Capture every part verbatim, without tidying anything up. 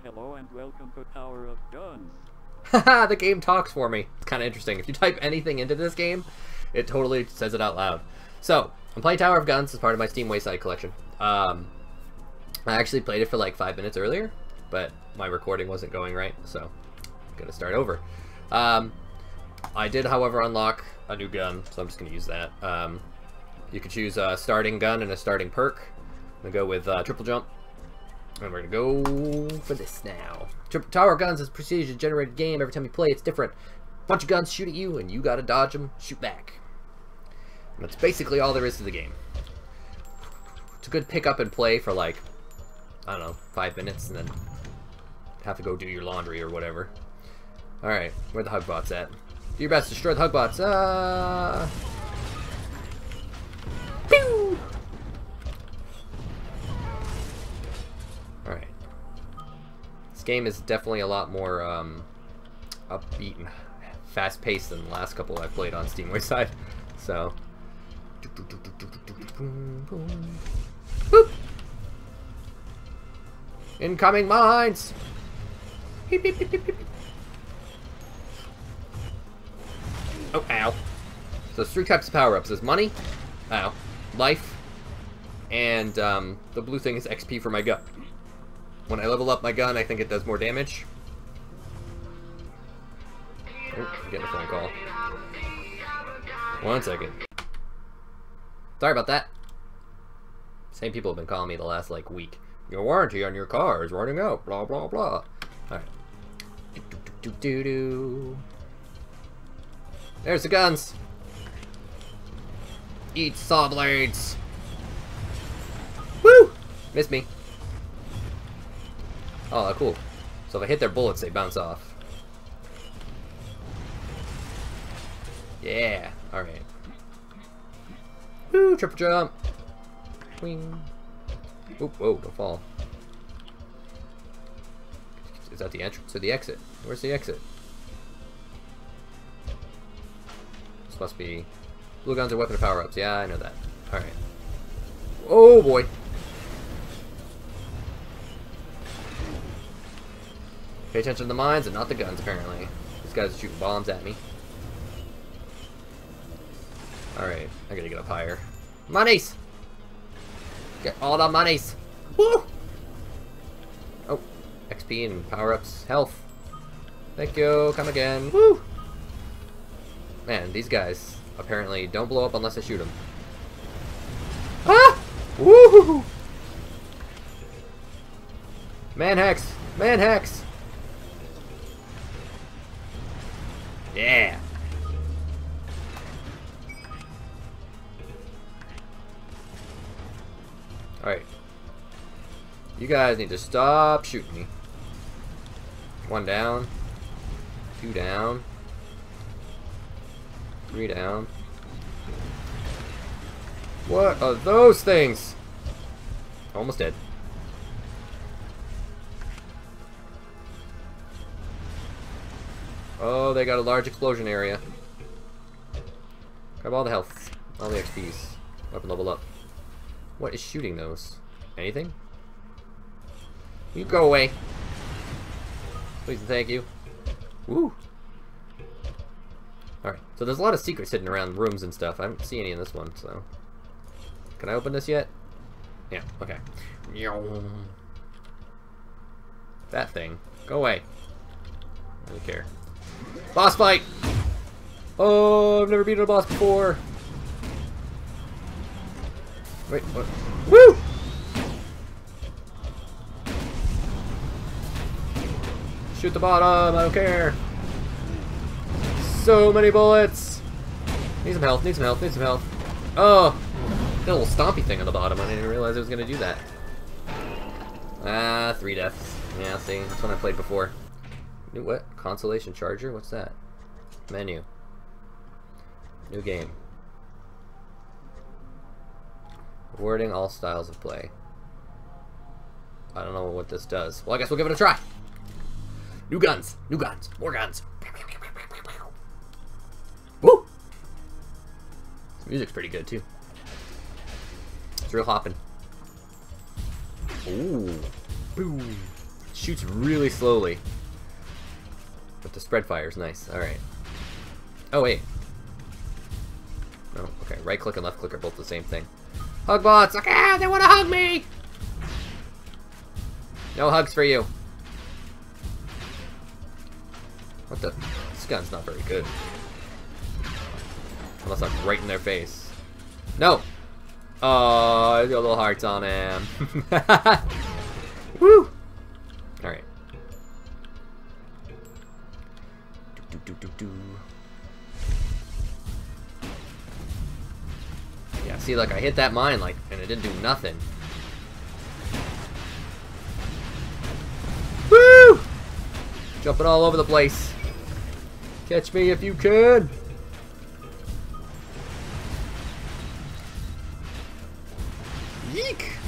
Hello and welcome to Tower of Guns. Haha, the game talks for me. It's kind of interesting. If you type anything into this game, it totally says it out loud. So, I'm playing Tower of Guns as part of my Steam Wayside collection. Um, I actually played it for like five minutes earlier, but my recording wasn't going right, so I'm gonna start over. Um, I did, however, unlock a new gun, so I'm just gonna use that. Um, you can choose a starting gun and a starting perk. I'm gonna go with uh, triple jump. And we're gonna go for this now. Tower of Guns is a procedure generated game. Every time you play, it's different. Bunch of guns shoot at you, and you gotta dodge them, shoot back. And that's basically all there is to the game. It's a good pick up and play for like, I don't know, five minutes, and then have to go do your laundry or whatever. Alright, where are the hug bots at? Do your best to destroy the hug bots. Uh... Pew! Alright. This game is definitely a lot more um, upbeat and fast-paced than the last couple I've played on Steam Wayside. So... Boop! Incoming mines! Beep, beep, beep, beep, beep. Oh, ow. So there's three types of power-ups. There's money, ow, life, and um, the blue thing is X P for my gun. When I level up my gun, I think it does more damage. Oh, I'm getting a phone call. One second. Sorry about that. Same people have been calling me the last, like, week. Your warranty on your car is running out, blah, blah, blah. Alright. Do, do, do, do, do. There's the guns. Eat saw blades. Woo! Missed me. Oh, cool. So if I hit their bullets, they bounce off. Yeah. Alright. Woo! Triple jump. Wing. Oop, whoa, don't fall. Is that the entrance or the exit? Where's the exit? This must be... Blue guns are weapon power-ups. Yeah, I know that. Alright. Oh, boy. Pay attention to the mines and not the guns, apparently. These guys are shooting bombs at me. Alright, I gotta get up higher. Monies! Get all the monies! Woo! Oh, X P and power-ups. Health. Thank you. Come again. Woo! Man, these guys apparently don't blow up unless I shoot them. Ah! Woo! Man hacks! Man hacks! Yeah! Alright. You guys need to stop shooting me. One down. Two down. Three down. What are those things? Almost dead. Oh, they got a large explosion area. Grab all the health. All the X Ps. Weapon level up. What is shooting those? Anything? You go away. Please and thank you. Woo! Alright, so there's a lot of secrets hidden around rooms and stuff. I don't see any in this one, so... Can I open this yet? Yeah, okay. That thing. Go away. I don't care. Boss fight! Oh, I've never beaten a boss before. Wait, what? Woo! Shoot the bottom, I don't care. So many bullets. Need some health, need some health, need some health. Oh! Got a little stompy thing on the bottom. I didn't realize it was gonna do that. Ah, three deaths. Yeah, see, that's one I played before. New what? Consolation Charger? What's that? Menu. New game. Rewarding all styles of play. I don't know what this does. Well, I guess we'll give it a try. New guns. New guns. More guns. Woo! This music's pretty good, too. It's real hopping. Ooh. Boom. shoots really slowly. But the spread fire is nice. Alright. Oh, wait. Oh, okay. Right click and left click are both the same thing. Hug bots! Okay, ah, they want to hug me! No hugs for you. What the? This gun's not very good. Unless I'm right in their face. No! Oh, I got little hearts on him. Woo! Alright. Do, do, do, do. Yeah, see, like, I hit that mine, like, and it didn't do nothing. Woo! Jumping all over the place. Catch me if you can. Yeek!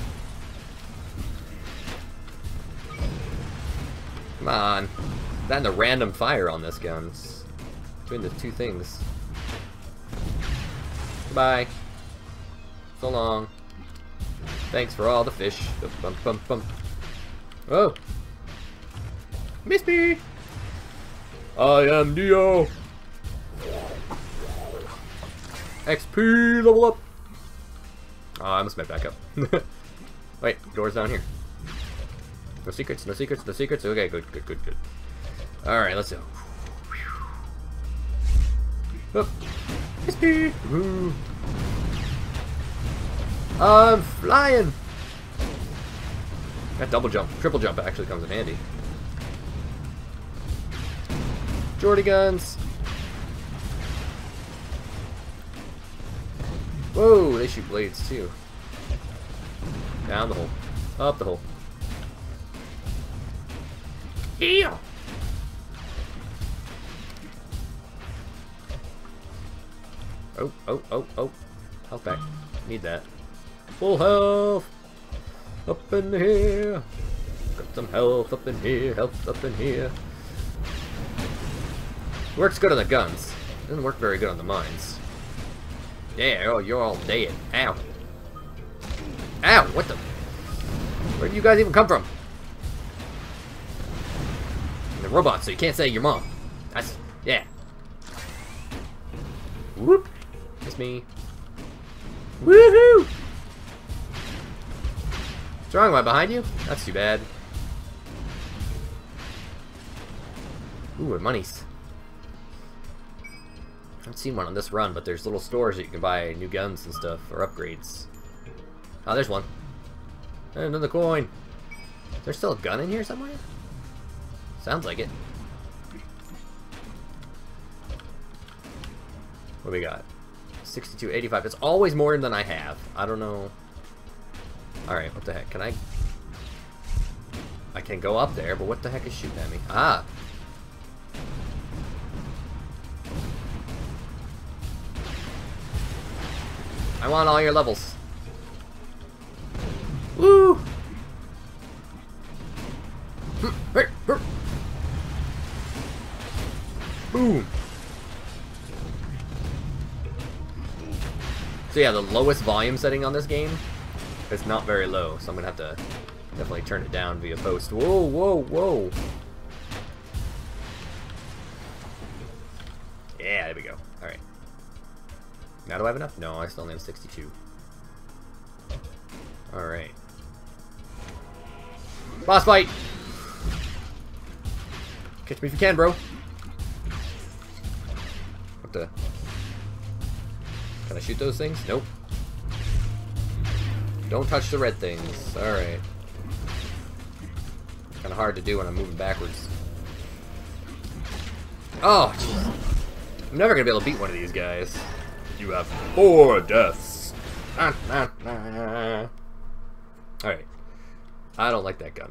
Come on. That and the random fire on this gun. It's doing the two things. Goodbye. So long. Thanks for all the fish. Bum, bum, bum. Oh! Miss me! I am Neo! X P level up! Oh, I almost made back up. Wait, door's down here. No secrets, no secrets, no secrets. Okay, good, good, good, good. Alright, let's go. Up. Miss me! Woo. I'm flying! That double jump, triple jump actually comes in handy. Jordy guns! Whoa, they shoot blades too. Down the hole. Up the hole. Yeah! Oh, oh, oh, oh. Health back. Need that. Full health! Up in here! Got some health up in here, health up in here. Works good on the guns. Doesn't work very good on the mines. Yeah, oh, you're all dead. Ow. Ow, what the? Where do you guys even come from? The robots, so you can't say your mom. That's, yeah. Whoop. It's me. Woohoo! What's wrong? Am I behind you? That's too bad. Ooh, monies. I haven't seen one on this run, but there's little stores that you can buy new guns and stuff, or upgrades. Oh, there's one. And another coin. Is there still a gun in here somewhere? Sounds like it. What do we got? sixty-two eighty-five. It's always more than I have. I don't know. Alright, what the heck? Can I... I can go up there, but what the heck is shooting at me? Ah! I want all your levels. Woo! Boom! So yeah, the lowest volume setting on this game is not very low, so I'm gonna have to definitely turn it down via post. Whoa, whoa, whoa! Yeah, there we go. Alright. Now do I have enough? No, I still only have sixty-two. Alright. Boss fight! Catch me if you can, bro. What the? Can I shoot those things? Nope. Don't touch the red things. Alright. Kinda hard to do when I'm moving backwards. Oh, jeez. I'm never gonna be able to beat one of these guys. You have four deaths. Ah, ah, ah. Alright. I don't like that gun.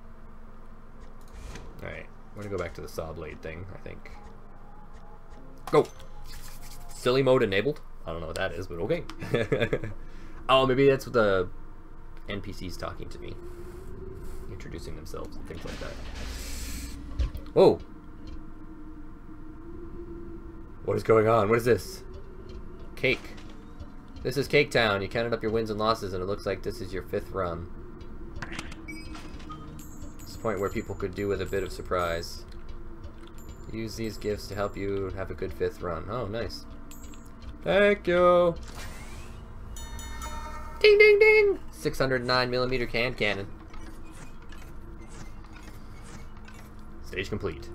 Alright. I'm gonna go back to the saw blade thing, I think. Go! Silly mode enabled? I don't know what that is, but okay. Oh, maybe that's what the N P Cs talking to me. Introducing themselves and things like that. Whoa! What is going on? What is this? Cake. This is Cake Town. You counted up your wins and losses, and it looks like this is your fifth run. point where people could do with a bit of surprise. Use these gifts to help you have a good fifth run. Oh, nice. Thank you. Ding, ding, ding. six hundred nine millimeter can cannon. Stage complete.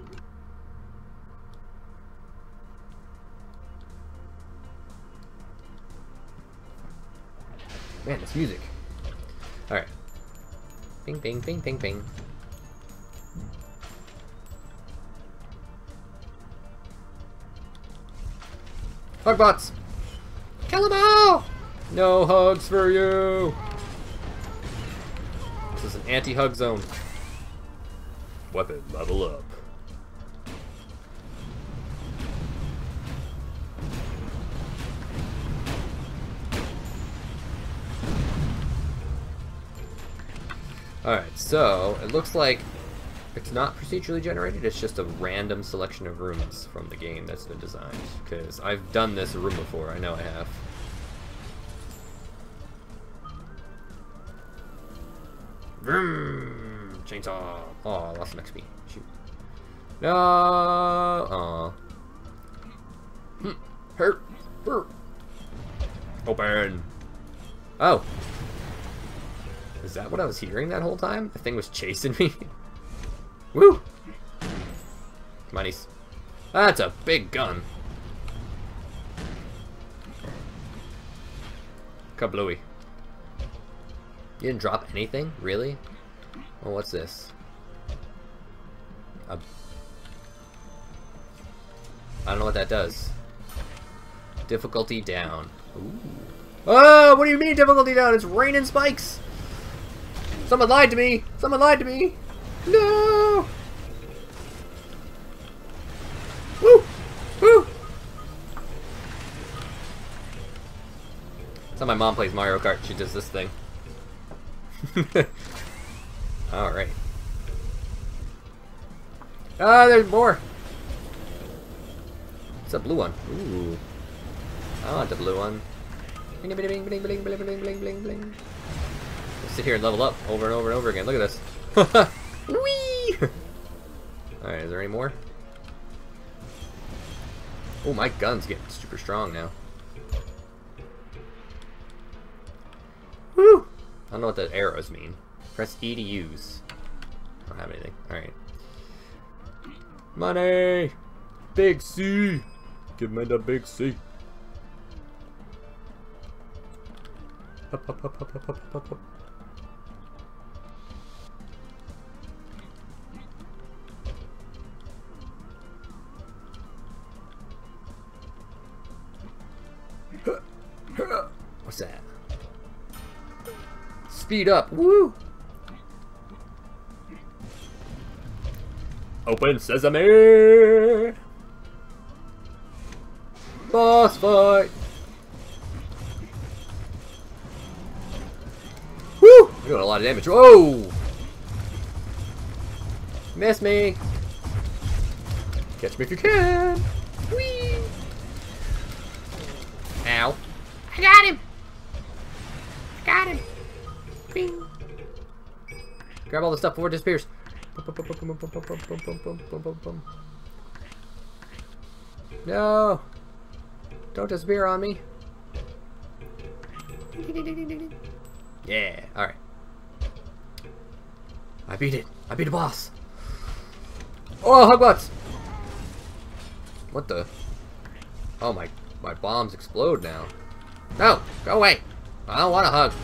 Man, this music. Alright. Bing, bing, bing, bing, bing. Hug bots! Kill them all! No hugs for you! This is an anti-hug zone. Weapon level up. Alright, so it looks like it's not procedurally generated, it's just a random selection of rooms from the game that's been designed. Because I've done this room before, I know I have. Vroom! Chainsaw! Oh, I lost some X P. Shoot. No! Aw. Hm. Hurt! Hurt! Open! Oh! Is that what I was hearing that whole time? The thing was chasing me? Woo! Monies. That's a big gun. Kablooey. You didn't drop anything? Really? Oh, what's this? A... I don't know what that does. Difficulty down. Ooh. Oh, what do you mean difficulty down? It's raining spikes! Someone lied to me! Someone lied to me! No! Woo! Woo! That's how my mom plays Mario Kart. She does this thing. Alright. Ah, there's more! It's a blue one. Ooh. I want the blue one. Bling, bling, bling, bling, bling, bling, bling, bling, bling, bling. We'll sit here and level up over and over and over again. Look at this. Whee! Alright, is there any more? Oh, my gun's getting super strong now. Woo! I don't know what the arrows mean. Press E to use. I don't have anything. Alright. Money! Big C! Give me the big C. Up, up, up, up, up, up, up, up. What's that? Speed up. Woo! Open sesame! Boss fight! Woo! You're doing a lot of damage. Whoa! Miss me! Catch me if you can! Whee! Ow. I got him! I got him! Bing! Grab all the stuff before it disappears. No! Don't disappear on me. Yeah, alright. I beat it. I beat the boss. Oh, Hugbots! What the? Oh, my, my bombs explode now. No! Go away! I don't want a hug.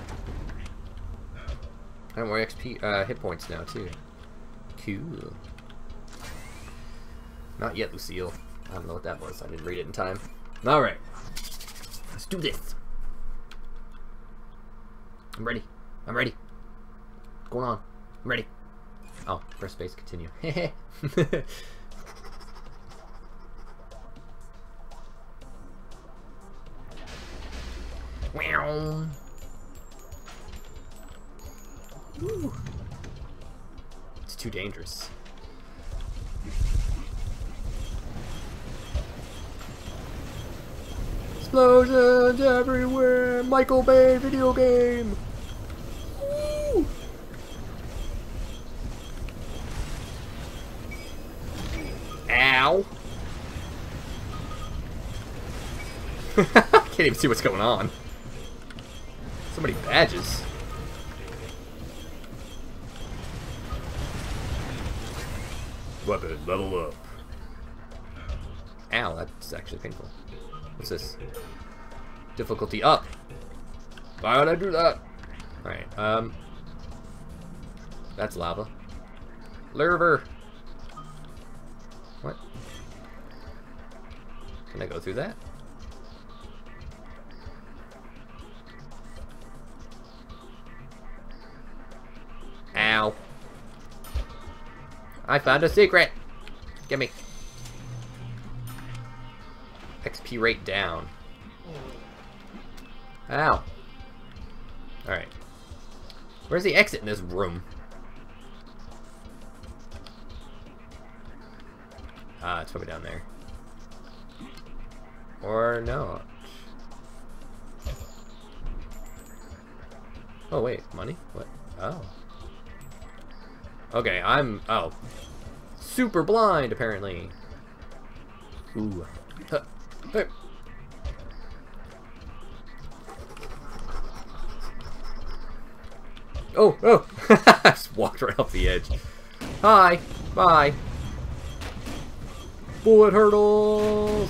I have more X P, uh, hit points now, too. Cool. Not yet, Lucille. I don't know what that was. I didn't read it in time. Alright. Let's do this. I'm ready. I'm ready. What's going on? I'm ready. Oh, press space, continue. Heh Wow. Ooh. It's too dangerous. Explosions everywhere! Michael Bay video game! Woo! Ow. Can't even see what's going on. So many badges. Weapon, level up. Ow, that's actually painful. What's this? Difficulty up. Why would I do that? Alright, um... that's lava. Lurver! What? Can I go through that? Ow. I found a secret! Gimme. X P rate down. Ow. Alright. Where's the exit in this room? Ah, it's probably down there. Or no. Oh wait, money? What? Oh. Okay, I'm... oh. Super blind, apparently. Ooh. Huh. Hey. Oh, oh! I just walked right off the edge. Hi! Bye! Bullet hurdles!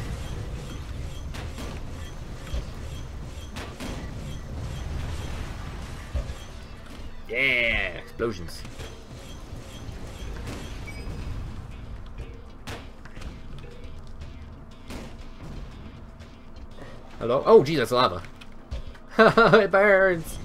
Yeah! Explosions. Hello? Oh, geez, that's lava. It burns!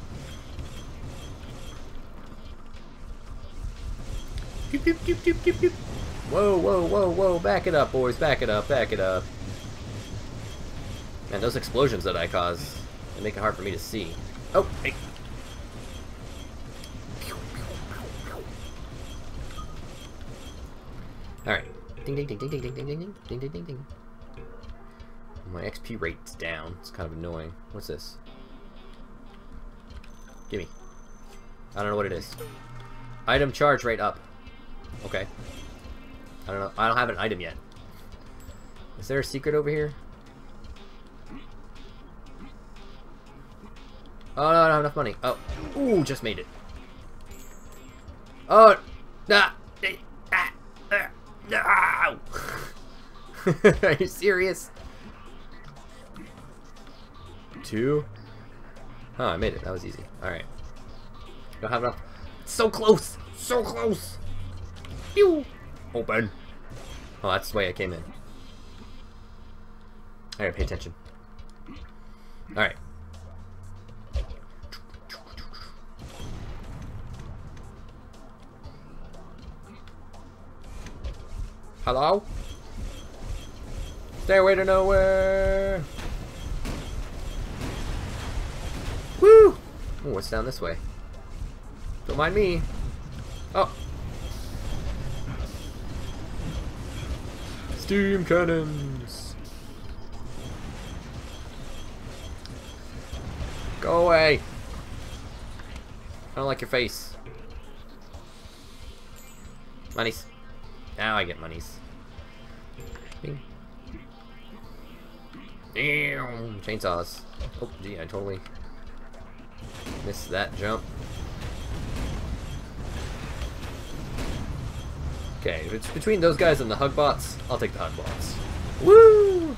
Doop, doop, doop, doop, doop, doop. Whoa, whoa, whoa, whoa, back it up, boys, back it up, back it up. Man, those explosions that I cause, they make it hard for me to see. Oh, hey. Alright. Ding, ding, ding, ding, ding, ding, ding, ding, ding, ding, ding, ding. My X P rate's down. It's kind of annoying. What's this? Gimme. I don't know what it is. Item charge rate up. Okay. I don't know. I don't have an item yet. Is there a secret over here? Oh, no, I don't have enough money. Oh. Ooh, just made it. Oh. Nah. Ah. No. Are you serious? Two. Oh, I made it. That was easy. Alright. Don't have enough. So close! So close! Pew! Open. Oh, that's the way I came in. I gotta pay attention. Alright. Hello? Stairway to nowhere! Woo! Ooh, what's down this way? Don't mind me. Oh. Steam cannons. Go away. I don't like your face. Monies. Now I get monies. Bing. Damn. Chainsaws. Oh, gee, I totally missed that jump. Okay, if it's between those guys and the hug bots, I'll take the hug bots. Woo!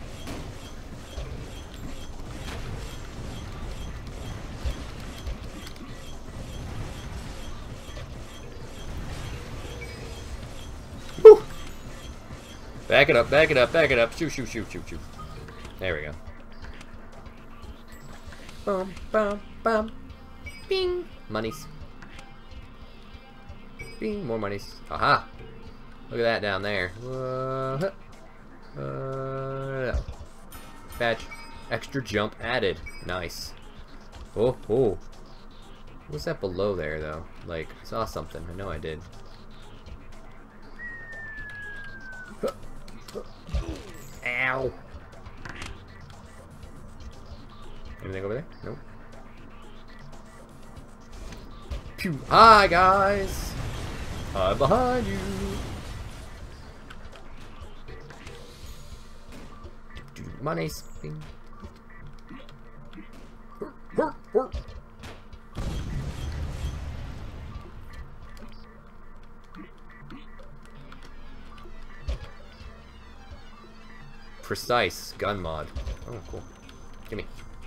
Woo! Back it up, back it up, back it up. Shoot, shoot, shoot, shoot, shoot. There we go. Bum, bum, bum. Bing! Monies. Bing! More monies. Aha! Look at that down there. Uh, uh, badge. Extra jump added. Nice. Oh, oh. What's that below there, though? Like, I saw something. I know I did. Ow! Anything over there? Nope. Pew! Hi, guys! I'm behind you! Money. Bing. Precise gun mod. Oh, cool. Gimme.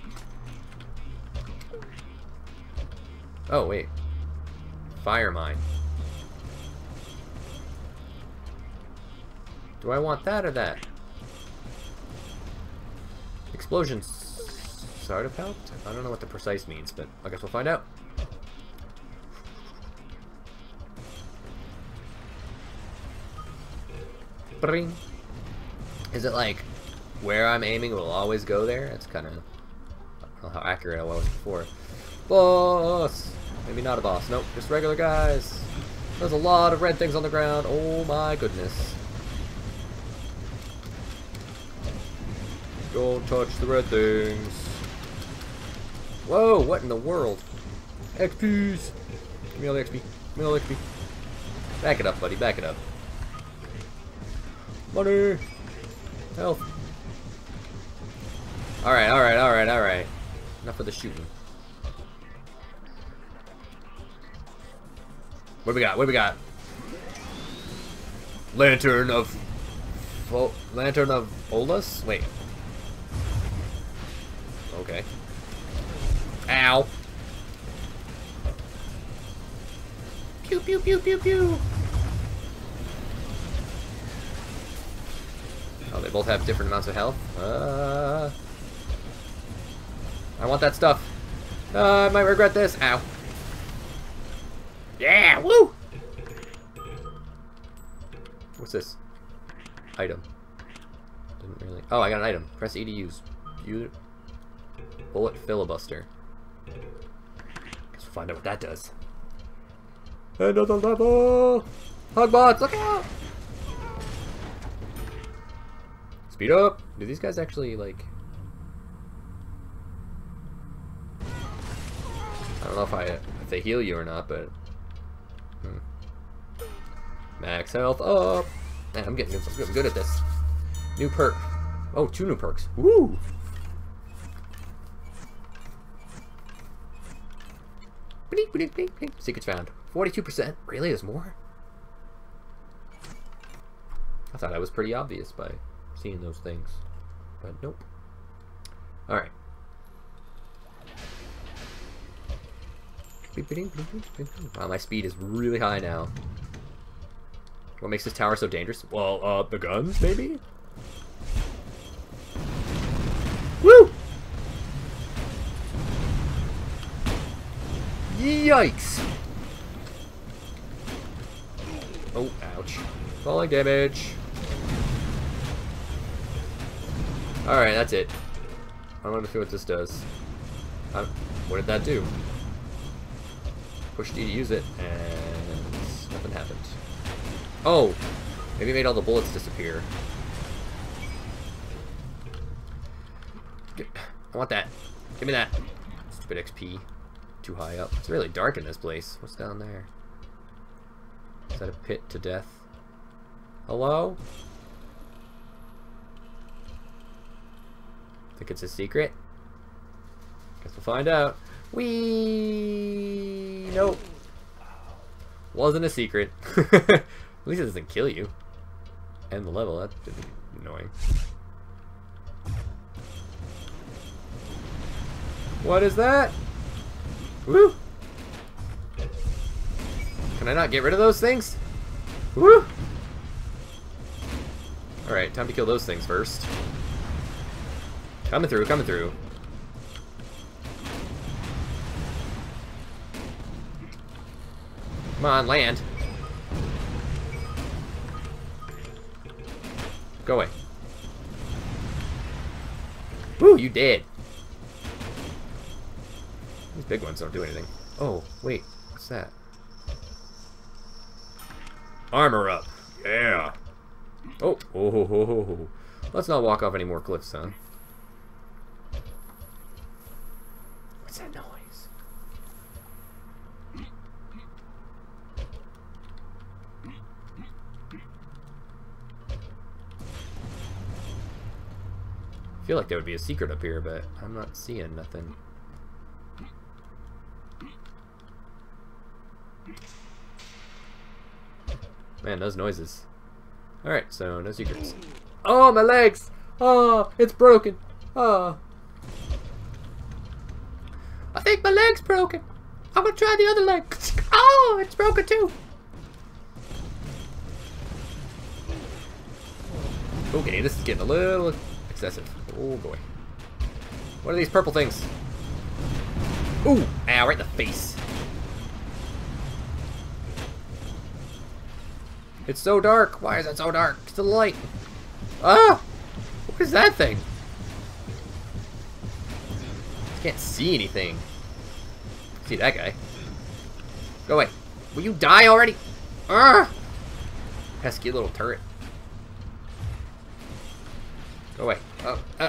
Oh, wait. Fire mine. Do I want that or that? Explosion sort of helped? I don't know what the precise means, but I guess we'll find out. Bring. Is it like where I'm aiming will always go there? It's kind of, I don't know how accurate I was before. Boss! Maybe not a boss. Nope, just regular guys. There's a lot of red things on the ground. Oh my goodness. Don't touch the red things. Whoa, what in the world? X Ps! Give me all the X P. Give me all the X P. Back it up, buddy. Back it up. Money! Health. Alright, alright, alright, alright. Enough of the shooting. What do we got? What do we got? Lantern of... Fo Lantern of Olus? Wait. Okay. Ow. Pew, pew, pew, pew, pew. Oh, they both have different amounts of health. Uh, I want that stuff. Uh, I might regret this. Ow. Yeah, woo! What's this? Item. Didn't really... Oh, I got an item. Press E to use. Use bullet filibuster. Guess we'll find out what that does. Another level! Hugbots, look out! Speed up! Do these guys actually, like... I don't know if I if they heal you or not, but... Hmm. Max health up! Man, I'm getting, I'm getting good at this. New perk. Oh, two new perks. Woo! Secrets found. forty-two percent? Really? There's more? I thought I was pretty obvious by seeing those things. But nope. Alright. Wow, my speed is really high now. What makes this tower so dangerous? Well, uh, the guns, maybe? Woo! Yikes! Oh, ouch. Falling damage. Alright, that's it. I want to see what this does. Um, what did that do? Pushed E to use it, and nothing happened. Oh! Maybe it made all the bullets disappear. I want that. Give me that. Stupid X P. Too high up. It's really dark in this place. What's down there? Is that a pit to death? Hello? Think it's a secret? Guess we'll find out. Whee! Nope. Wasn't a secret. At least it doesn't kill you. End the level. That's annoying. What is that? Woo! Can I not get rid of those things? Woo! Alright, time to kill those things first. Coming through, coming through. Come on, land. Go away. Woo, you dead. These big ones don't do anything. Oh, wait. What's that? Armor up. Yeah. Oh. Oh, ho, ho, ho, ho. Let's not walk off any more cliffs, son. What's that noise? feel like there would be a secret up here, but I'm not seeing nothing. Man, those noises. Alright, so no secrets. Oh, my legs! Oh, it's broken. Oh. I think my leg's broken. I'm gonna try the other leg. Oh, it's broken too. Okay, this is getting a little excessive. Oh boy. What are these purple things? Ooh, ow, right in the face. It's so dark. Why is it so dark? It's the light. Ah! What is that thing? I can't see anything. See that guy. Go away. Will you die already? Ah! Pesky little turret. Go away. Oh. Uh.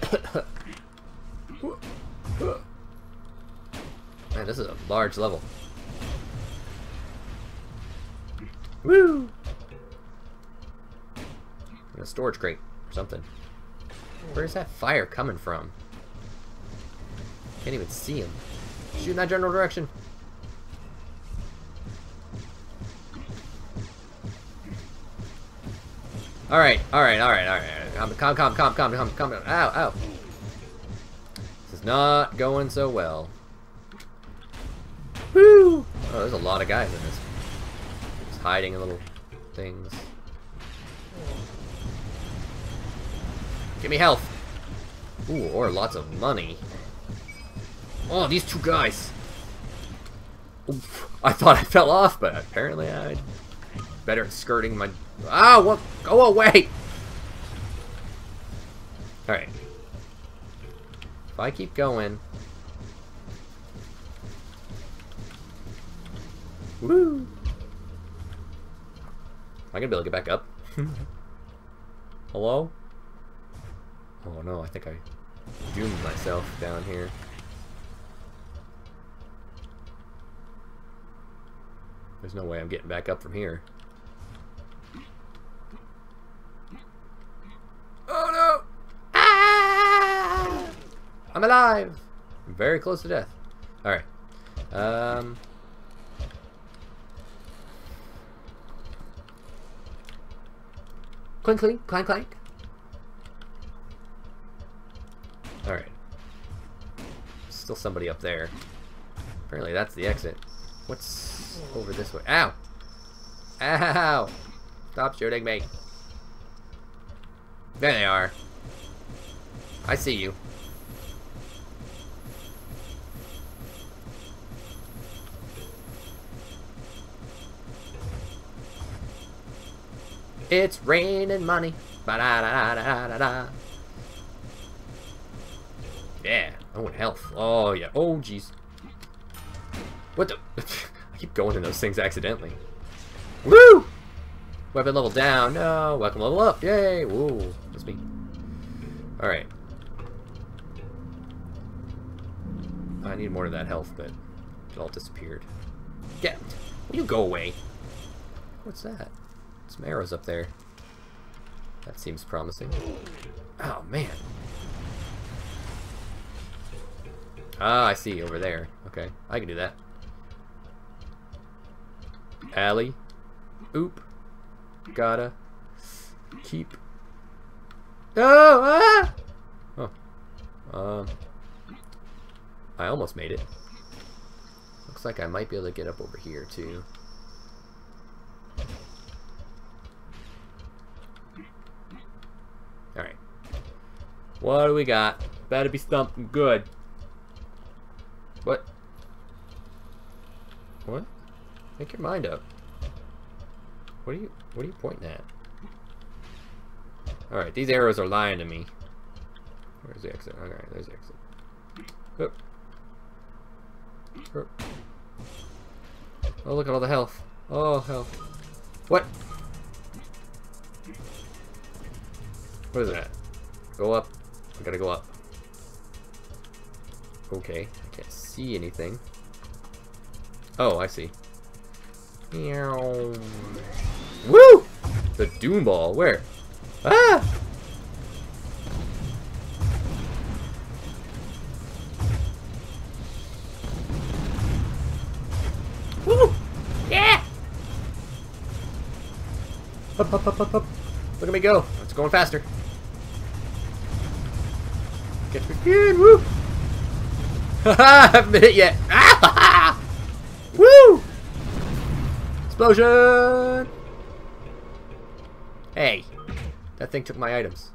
Man, this is a large level. Woo! A storage crate or something. Where's that fire coming from? Can't even see him. Shoot in that general direction. Alright, alright, alright, alright. Calm, calm, calm, calm, calm, calm, calm down. Ow, ow. This is not going so well. Woo! Oh, there's a lot of guys in this. Just hiding in little things. Give me health. Ooh, or lots of money. Oh, these two guys. Oof. I thought I fell off, but apparently I'm better at skirting my... Ah, what? Go away! Alright. If I keep going... Woo! Am I gonna be able to get back up? Hello? Oh no, I think I doomed myself down here. There's no way I'm getting back up from here. Oh no! Ah! I'm alive! I'm very close to death. Alright. Um... Clink, clink, clank, clank. Alright. Still somebody up there. Apparently that's the exit. What's over this way? Ow! Ow! Stop shooting me. There they are. I see you. It's raining money. Ba-da-da-da-da-da-da. Yeah. Oh, and health. Oh, yeah. Oh, jeez. What the? I keep going in those things accidentally. Woo! Weapon level down. No. Weapon level up. Yay. Woo. That's me. Alright. I need more of that health, but it all disappeared. Get. Will you go away? What's that? Some arrows up there. That seems promising. Oh, man. Ah, I see. Over there. Okay. I can do that. Alley. Oop. Gotta. Keep. Oh! Ah! Oh. Um. I almost made it. Looks like I might be able to get up over here, too. Alright. What do we got? Better be something good. What? What? Make your mind up. What are you what are you pointing at? Alright, these arrows are lying to me. Where's the exit? Alright, there's the exit. Oop. Oop. Oh, look at all the health. Oh, health. What? What is that? Go up. I gotta go up. Okay, I can't see anything. Oh, I see. Meow. Woo! The Doom Ball. Where? Ah! Up, up, up, up, up. Look at me go. It's going faster. Get me in. Woo! Haha! Haven't been hit yet. Ah! Woo! Explosion! Hey. That thing took my items.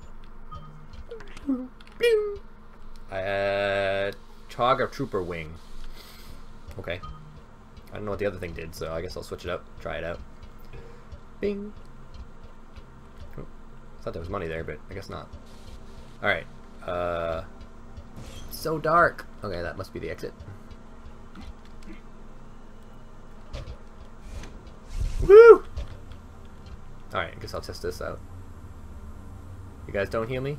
Uh, Togger Trooper Wing. Okay. I don't know what the other thing did, so I guess I'll switch it up. Try it out. Bing. Oh, thought there was money there, but I guess not. Alright. Uh, so dark. Okay, that must be the exit. Woo! Alright, I guess I'll test this out. You guys don't heal me?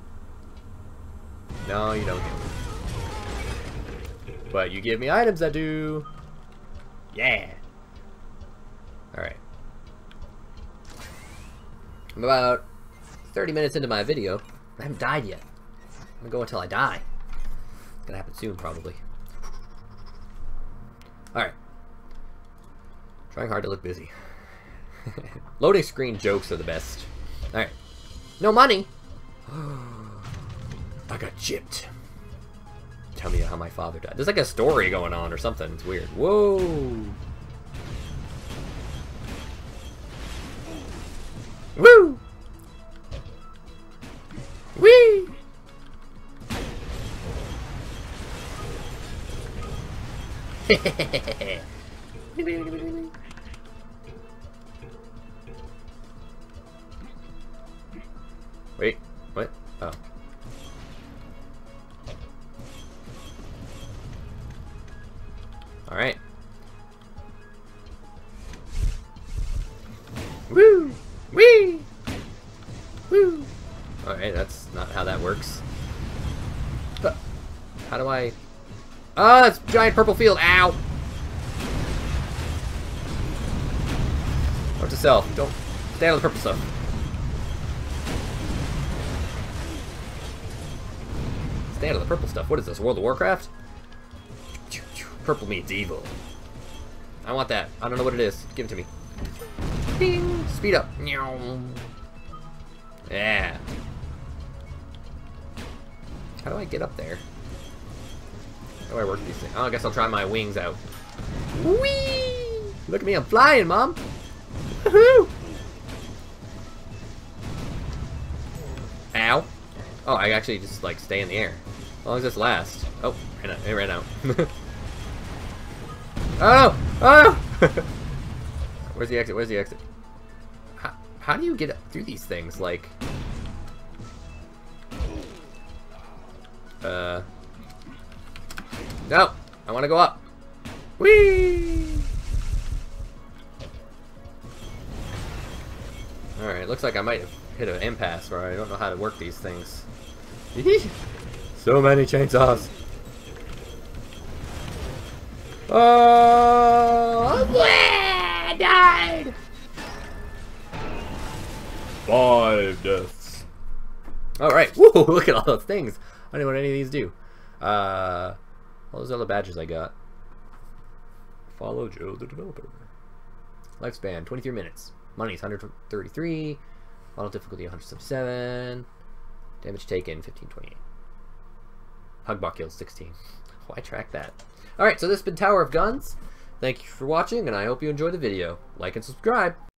No, you don't heal me. But you give me items that do. Yeah! Alright. I'm about thirty minutes into my video. I haven't died yet. I'm gonna go until I die. It's gonna happen soon, probably. Alright. Trying hard to look busy. Loading screen jokes are the best. Alright. No money! I got gypped. Tell me how my father died. There's like a story going on or something. It's weird. Whoa! Woo! Whee! Wait, what? Oh. Alright. Woo! Whee! Woo! Alright, that's not how that works. But how do I... Oh, that's giant purple field. Ow! Note to self. Don't stay on the purple stuff. Stay out of the purple stuff. What is this? World of Warcraft? Purple means evil. I want that. I don't know what it is. Give it to me. Ding! Speed up. Yeah. How do I get up there? How do I work these things? Oh, I guess I'll try my wings out. Whee! Look at me, I'm flying, Mom! Woohoo! Ow. Oh, I actually just, like, stay in the air. As long as this lasts. Oh, ran out. It ran out. Oh! Oh! Where's the exit? Where's the exit? How, how do you get through these things? Like... Uh... No! I want to go up! Whee! Alright, looks like I might have hit an impasse where I don't know how to work these things. So many chainsaws! Oh! I died! Five deaths. Alright, woo! Look at all those things! I don't know what any of these do. Uh... All those other badges I got. Follow Joe the developer. Lifespan, twenty-three minutes. Money's one hundred thirty-three. Model difficulty, one hundred seventy-seven. Damage taken, fifteen twenty-eight. Hugbot kills, sixteen. Why track that? Alright, so this has been Tower of Guns. Thank you for watching, and I hope you enjoyed the video. Like and subscribe.